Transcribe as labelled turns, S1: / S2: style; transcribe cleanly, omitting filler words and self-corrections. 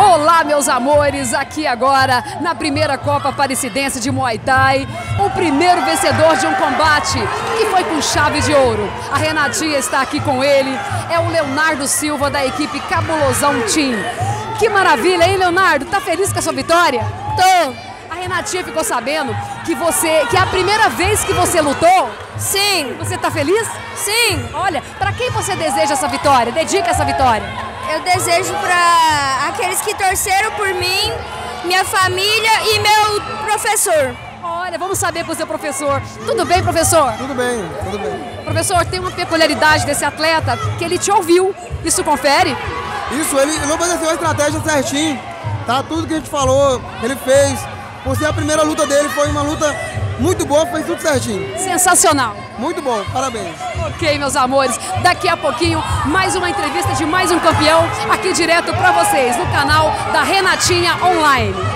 S1: Olá, meus amores, aqui agora na primeira Copa Aparecidense de Muay Thai, o primeiro vencedor de um combate que foi com chave de ouro. A Renatinha está aqui com ele, é o Leonardo Silva da equipe Cabulosão Team. Que maravilha, hein, Leonardo? Tá feliz com a sua vitória?
S2: Tô.
S1: A Renatinha ficou sabendo que é a primeira vez que você lutou?
S2: Sim.
S1: Você tá feliz?
S2: Sim.
S1: Olha, pra quem você deseja essa vitória? Dedica essa vitória.
S2: Eu desejo para aqueles que torceram por mim, minha família e meu professor.
S1: Olha, vamos saber com o seu professor. Tudo bem, professor?
S3: Tudo bem, tudo bem.
S1: Professor, tem uma peculiaridade desse atleta que ele te ouviu. Isso confere?
S3: Isso, ele não obedeceu a estratégia certinho, tá? Tudo que a gente falou, ele fez. Por ser a primeira luta dele, foi uma luta muito boa, fez tudo certinho.
S1: Sensacional.
S3: Muito bom, parabéns.
S1: Ok, meus amores, daqui a pouquinho, mais uma entrevista de mais um campeão aqui direto pra vocês, no canal da Renatinha Online.